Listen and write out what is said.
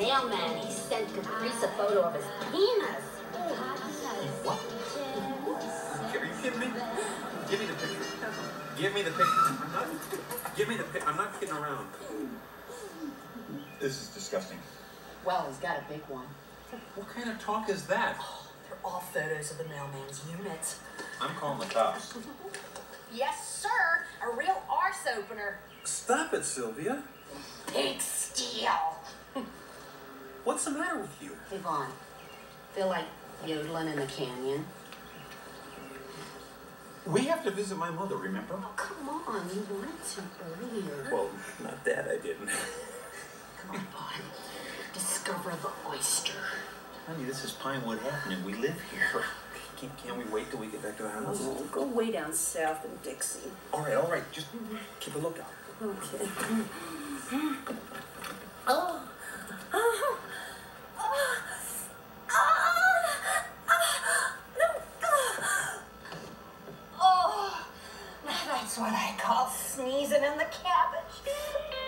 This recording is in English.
mailman, he sent Caprice a photo of his penis. What? Are you kidding me? Give me the picture. Give me the picture. Give me the picture. I'm not kidding around. This is disgusting. Well, he's got a big one. What kind of talk is that? Oh, they're all photos of the mailman's unit. I'm calling the cops. Yes, sir. A real arse opener. Stop it, Sylvia. Big steal. What's the matter with you? Hey, Vaughn. Feel like yodeling in the canyon? We have to visit my mother, remember? Oh, come on. You wanted to earlier. Well, not that I didn't. Come on, Vaughn. Discover the oyster. Honey, this is Pinewood Avenue. We live here. Can't we wait till we get back to the house? Oh, go way down south in Dixie. All right. Just keep a lookout. Okay. Oh. Oh, now that's what I call sneezing in the cabbage.